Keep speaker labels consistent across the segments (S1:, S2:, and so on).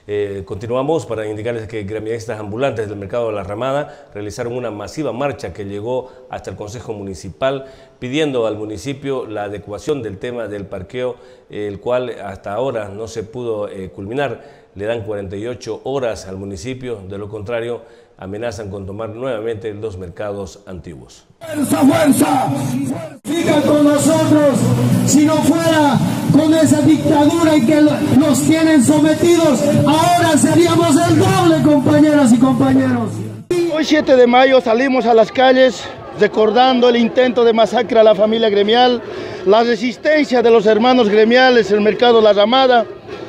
S1: Continuamos para indicarles que gremialistas ambulantes del mercado de La Ramada realizaron una masiva marcha que llegó hasta el Consejo Municipal pidiendo al municipio la adecuación del tema del parqueo, el cual hasta ahora no se pudo culminar. Le dan 48 horas al municipio, de lo contrario amenazan con tomar nuevamente los mercados antiguos.
S2: ¡Fuerza, fuerza! Sigan con nosotros, si no fuera con esa dictadura en que nos tienen sometidos, ahora seríamos el doble, compañeras y compañeros.
S3: Hoy 7 de mayo salimos a las calles recordando el intento de masacre a la familia gremial, la resistencia de los hermanos gremiales en el mercado La Ramada.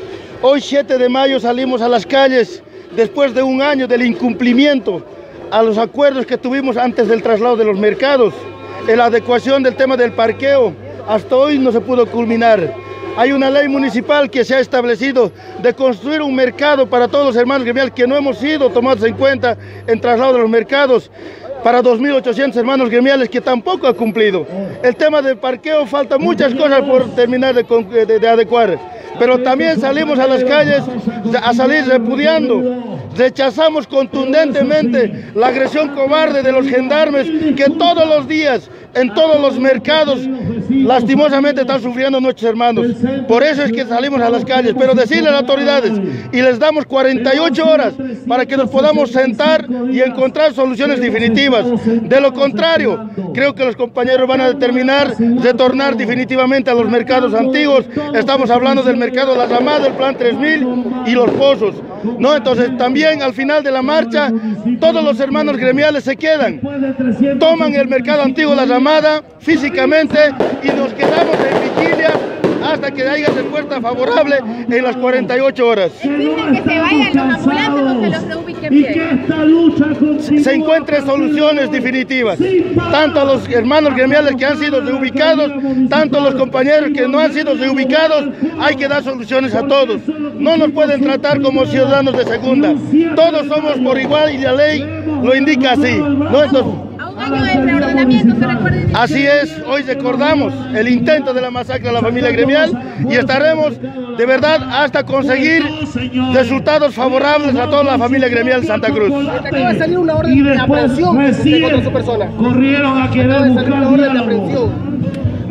S3: Hoy 7 de mayo salimos a las calles después de un año del incumplimiento a los acuerdos que tuvimos antes del traslado de los mercados, en la adecuación del tema del parqueo, hasta hoy no se pudo culminar. Hay una ley municipal que se ha establecido de construir un mercado para todos los hermanos gremiales que no hemos sido tomados en cuenta en traslado de los mercados, para 2.800 hermanos gremiales que tampoco ha cumplido. El tema del parqueo falta muchas cosas por terminar de adecuar, pero también salimos a las calles a salir repudiando. Rechazamos contundentemente la agresión cobarde de los gendarmes que todos los días en todos los mercados lastimosamente están sufriendo nuestros hermanos. Por eso es que salimos a las calles, pero decirle a las autoridades y les damos 48 horas para que nos podamos sentar y encontrar soluciones definitivas. De lo contrario, creo que los compañeros van a determinar retornar definitivamente a los mercados antiguos. Estamos hablando del mercado La Ramada, el Plan 3000 y los pozos, ¿no? Entonces también al final de la marcha todos los hermanos gremiales se quedan, toman el mercado antiguo La Ramada físicamente y nos quedamos en vigilia hasta que haya respuesta favorable en las 48 horas.
S4: ¿Exigen que se vayan los ambulantes o se los reubiquen bien?
S3: Se encuentren soluciones definitivas, tanto a los hermanos gremiales que han sido reubicados, tanto a los compañeros que no han sido reubicados, hay que dar soluciones a todos. No nos pueden tratar como ciudadanos de segunda, todos somos por igual y la ley lo indica así, ¿no? Entonces,
S4: Año de reordenamiento, se recuerda.
S3: así es, hoy recordamos el intento de la masacre a la familia gremial y estaremos de verdad hasta conseguir resultados favorables a toda la familia gremial de Santa Cruz.
S5: Acaba de salir una orden de aprehensión contra su persona.
S6: Corrieron a querer buscar
S5: una orden de aprehensión.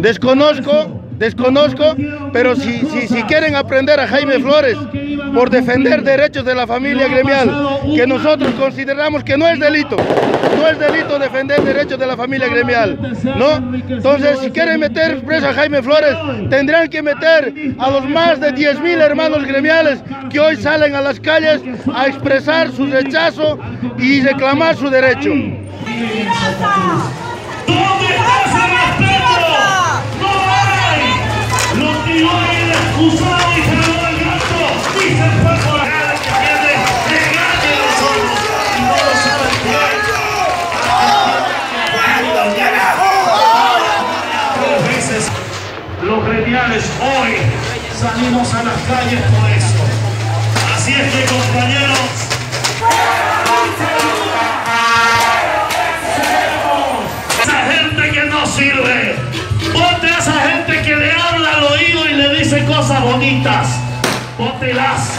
S3: Desconozco, pero si quieren aprender a Jaime Flores por defender derechos de la familia gremial, que nosotros consideramos que no es delito defender derechos de la familia gremial, ¿no? Entonces, si quieren meter preso a Jaime Flores, tendrán que meter a los más de 10.000 hermanos gremiales que hoy salen a las calles a expresar su rechazo y reclamar su derecho.
S6: Los gremiales hoy salimos a las calles por eso. Así es que, compañeros, esa gente que no sirve, ponte a esa gente que le habla al oído y le dice cosas bonitas, póntelas.